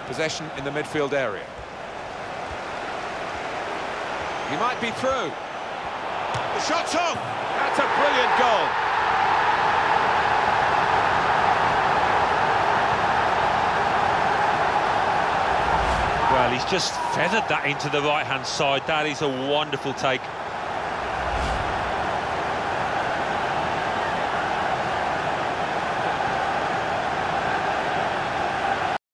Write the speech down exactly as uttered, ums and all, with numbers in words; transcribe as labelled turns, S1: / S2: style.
S1: Possession in the midfield area. He might be through. The shot's on! That's a brilliant goal.
S2: Well, he's just feathered that into the right-hand side. That is a wonderful take.